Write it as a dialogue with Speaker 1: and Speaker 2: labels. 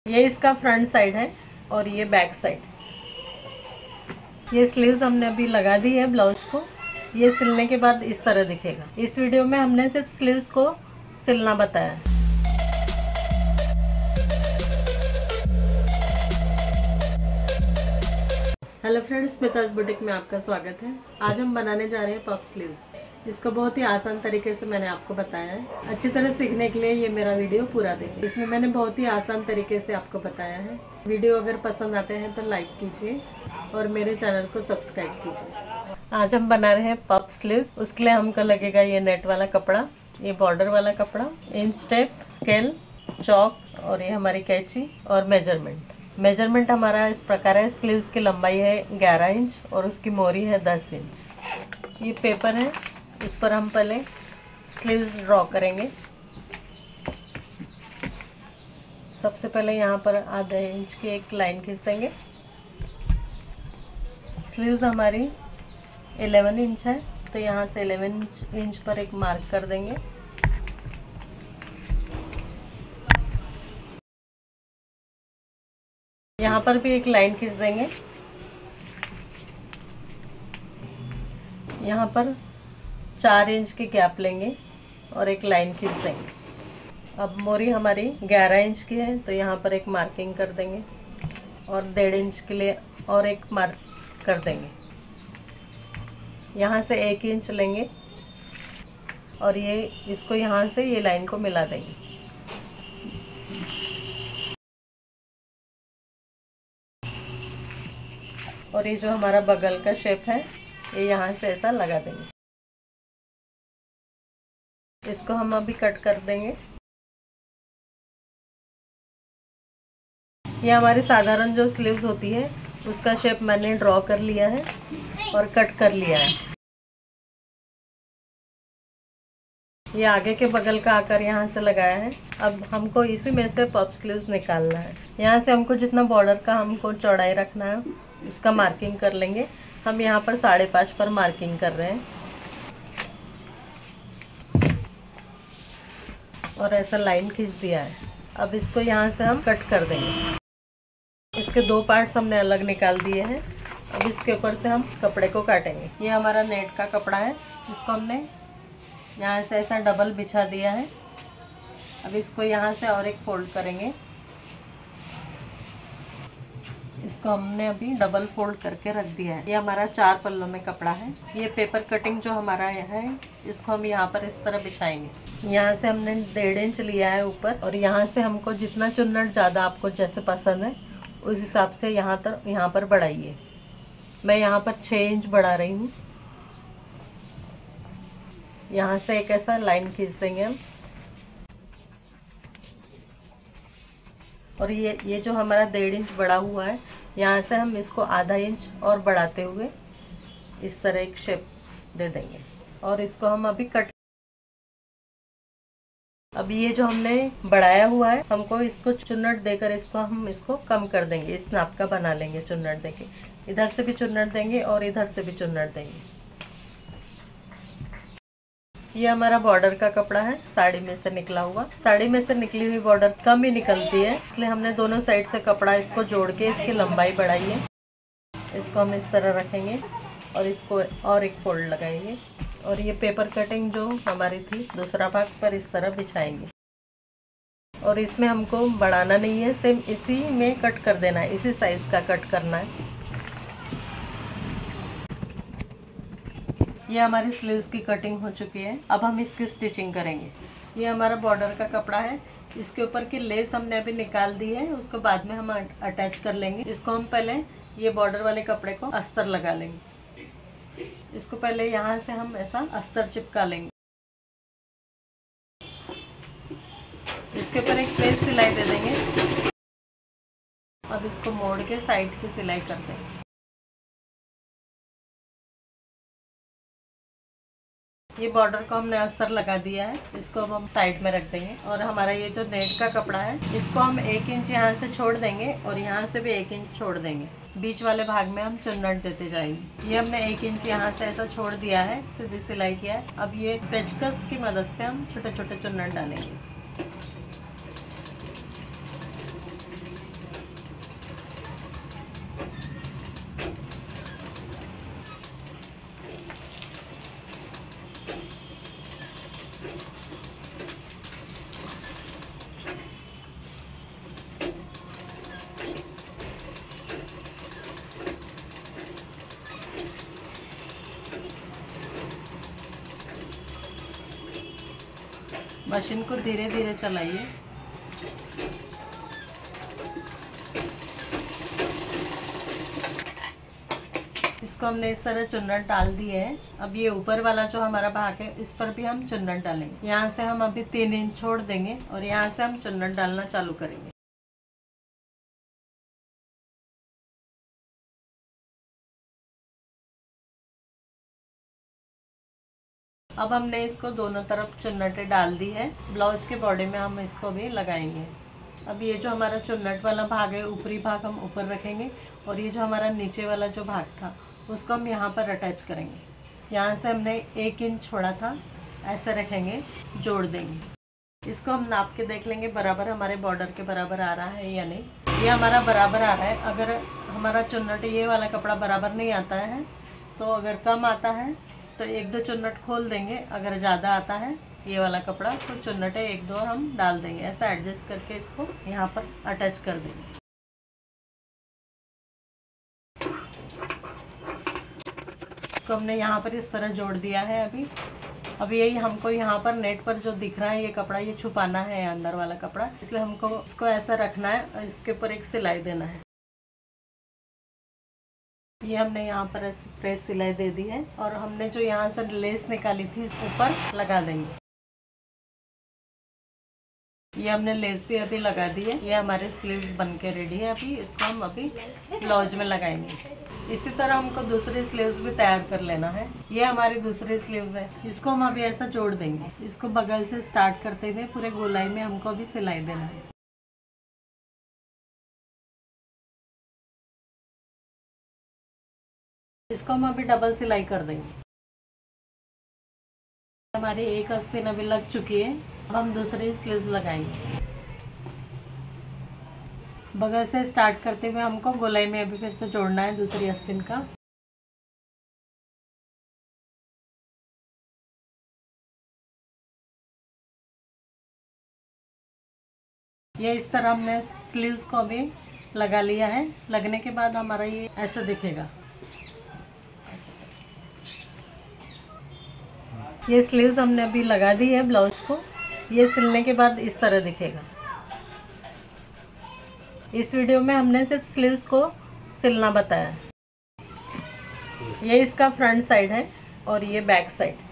Speaker 1: ये इसका front side है और ये बैक साइड। ये स्लीव्स हमने अभी लगा दी है ब्लाउज को। ये सिलने के बाद इस तरह दिखेगा। इस वीडियो में हमने सिर्फ स्लीव्स को सिलना बताया है। हेलो फ्रेंड्स, स्मिताज बुटीक में आपका स्वागत है। आज हम बनाने जा रहे हैं पफ स्लीव्स। इसको बहुत ही आसान तरीके से मैंने आपको बताया है। अच्छी तरह सीखने के लिए ये मेरा वीडियो पूरा देखें। इसमें मैंने बहुत ही आसान तरीके से आपको बताया है। वीडियो अगर पसंद आते हैं तो लाइक कीजिए और मेरे चैनल को सब्सक्राइब कीजिए। आज हम बना रहे हैं पफ स्लीव्स। उसके लिए हमको लगेगा ये नेट वाला कपड़ा, ये बॉर्डर वाला कपड़ा, इंच टेप, स्केल, चौक और ये हमारी कैंची और मेजरमेंट हमारा इस प्रकार है। स्लीव्स की लंबाई है 11 इंच और उसकी मोरी है 10 इंच। ये पेपर है, इस पर हम पहले स्लीव्स ड्रॉ करेंगे। सबसे पहले यहाँ पर आधा इंच की एक लाइन खींच देंगे। स्लीव्स हमारी 11 इंच है तो यहाँ से 11 इंच पर एक मार्क कर देंगे। यहाँ पर भी एक लाइन खींच देंगे। यहाँ पर 4 इंच की गैप लेंगे और एक लाइन खींच देंगे। अब मोरी हमारी 11 इंच की है तो यहाँ पर एक मार्किंग कर देंगे और 1.5 इंच के लिए और एक मार्क कर देंगे। यहाँ से 1 इंच लेंगे और ये इसको यहाँ से ये लाइन को मिला देंगे। और ये जो हमारा बगल का शेप है ये यहाँ से ऐसा लगा देंगे। इसको हम अभी कट कर देंगे। ये हमारी साधारण जो स्लीव्स होती है उसका शेप मैंने ड्रॉ कर लिया है और कट कर लिया है। ये आगे के बगल का आकार यहाँ से लगाया है। अब हमको इसी में से पफ स्लीव्स निकालना है। यहाँ से हमको जितना बॉर्डर का हमको चौड़ाई रखना है उसका मार्किंग कर लेंगे। हम यहाँ पर 5.5 पर मार्किंग कर रहे हैं और ऐसा लाइन खींच दिया है। अब इसको यहाँ से हम कट कर देंगे। इसके 2 पार्ट्स हमने अलग निकाल दिए हैं। अब इसके ऊपर से हम कपड़े को काटेंगे। ये हमारा नेट का कपड़ा है, इसको हमने यहाँ से ऐसा डबल बिछा दिया है। अब इसको यहाँ से और एक फोल्ड करेंगे। इसको हमने अभी डबल फोल्ड करके रख दिया है। ये हमारा 4 पल्लों में कपड़ा है। ये पेपर कटिंग जो हमारा है इसको हम यहाँ पर इस तरह बिछाएंगे। यहाँ से हमने 1.5 इंच लिया है ऊपर और यहाँ से हमको जितना चुन्नट ज़्यादा आपको जैसे पसंद है उस हिसाब से यहाँ पर बढ़ाइए। मैं यहाँ पर 6 इंच बढ़ा रही हूँ। यहाँ से एक ऐसा लाइन खींच देंगे हम। और ये जो हमारा 1.5 इंच बढ़ा हुआ है यहाँ से हम इसको आधा इंच और बढ़ाते हुए इस तरह एक शेप दे देंगे और इसको हम अभी कट। अब ये जो हमने बढ़ाया हुआ है हमको इसको चुन्नट देकर इसको कम कर देंगे। इस नाप का बना लेंगे चुन्नट देके। इधर से भी चुन्नट देंगे और इधर से भी चुन्नट देंगे। ये हमारा बॉर्डर का कपड़ा है, साड़ी में से निकला हुआ। साड़ी में से निकली हुई बॉर्डर कम ही निकलती है, इसलिए हमने दोनों साइड से कपड़ा इसको जोड़ के इसकी लंबाई बढ़ाई है। इसको हम इस तरह रखेंगे और इसको और एक फोल्ड लगाएंगे और ये पेपर कटिंग जो हमारी थी दूसरा भाग पर इस तरह बिछाएंगे। और इसमें हमको बढ़ाना नहीं है, सेम इसी में कट कर देना है, इसी साइज का कट करना है। ये हमारी स्लीव्स की कटिंग हो चुकी है। अब हम इसकी स्टिचिंग करेंगे। ये हमारा बॉर्डर का कपड़ा है, इसके ऊपर की लेस हमने अभी निकाल दी है, उसको बाद में हम अटैच कर लेंगे। इसको हम पहले ये बॉर्डर वाले कपड़े को अस्तर लगा लेंगे। इसको पहले यहाँ से हम ऐसा अस्तर चिपका लेंगे। इसके ऊपर एक प्लेन सिलाई दे देंगे। अब इसको मोड़ के साइड की सिलाई कर देंगे। ये बॉर्डर को हमने अस्तर लगा दिया है, इसको अब हम साइड में रख देंगे। और हमारा ये जो नेट का कपड़ा है इसको हम 1 इंच यहाँ से छोड़ देंगे और यहाँ से भी 1 इंच छोड़ देंगे। बीच वाले भाग में हम चुन्नट देते जाएंगे। ये हमने 1 इंच यहाँ से ऐसा छोड़ दिया है, सीधी सिलाई किया है। अब ये पेचकस की मदद से हम छोटे छोटे चुन्नट डालेंगे। मशीन को धीरे धीरे चलाइए। इसको हमने इस तरह चुन्नट डाल दिए है। अब ये ऊपर वाला जो हमारा भाग है इस पर भी हम चुन्नट डालेंगे। यहाँ से हम अभी 3 इंच छोड़ देंगे और यहाँ से हम चुन्नट डालना चालू करेंगे। अब हमने इसको दोनों तरफ चुन्नटें डाल दी है। ब्लाउज के बॉडी में हम इसको भी लगाएंगे। अब ये जो हमारा चुन्नट वाला भाग है, ऊपरी भाग हम ऊपर रखेंगे और ये जो हमारा नीचे वाला जो भाग था उसको हम यहाँ पर अटैच करेंगे। यहाँ से हमने 1 इंच छोड़ा था, ऐसे रखेंगे, जोड़ देंगे। इसको हम नाप के देख लेंगे बराबर हमारे बॉर्डर के बराबर आ रहा है या नहीं। ये हमारा बराबर आ रहा है। अगर हमारा चुन्नट ये वाला कपड़ा बराबर नहीं आता है तो अगर कम आता है तो 1-2 चुन्नट खोल देंगे। अगर ज़्यादा आता है ये वाला कपड़ा तो चुन्नटें 1-2 हम डाल देंगे। ऐसा एडजस्ट करके इसको यहाँ पर अटैच कर देंगे। इसको हमने यहाँ पर इस तरह जोड़ दिया है। अभी यही हमको यहाँ पर नेट पर जो दिख रहा है ये कपड़ा, ये छुपाना है अंदर वाला कपड़ा, इसलिए हमको इसको ऐसा रखना है और इसके ऊपर एक सिलाई देना है। ये हमने यहाँ पर प्रेस सिलाई दे दी है और हमने जो यहाँ से लेस निकाली थी ऊपर लगा देंगे। ये हमने लेस भी अभी लगा दी है। ये हमारे स्लीव्स बन के रेडी है। अभी इसको हम अभी ब्लाउज में लगाएंगे। इसी तरह हमको दूसरी स्लीव्स भी तैयार कर लेना है। ये हमारी दूसरी स्लीव्स है। इसको हम अभी ऐसा जोड़ देंगे। इसको बगल से स्टार्ट करते हुए पूरे गोलाई में हमको अभी सिलाई देना है। इसको हम अभी डबल सिलाई कर देंगे। हमारी एक आस्तीन अभी लग चुकी है। अब हम दूसरी स्लीव्स लगाएंगे। बगल से स्टार्ट करते हुए हमको गोलाई में अभी फिर से जोड़ना है दूसरी आस्तीन का। ये इस तरह हमने स्लीव्स को अभी लगा लिया है। लगने के बाद हमारा ये ऐसा दिखेगा। ये स्लीव्स हमने अभी लगा दी है ब्लाउज को। ये सिलने के बाद इस तरह दिखेगा। इस वीडियो में हमने सिर्फ स्लीव्स को सिलना बताया। ये इसका फ्रंट साइड है और ये बैक साइड।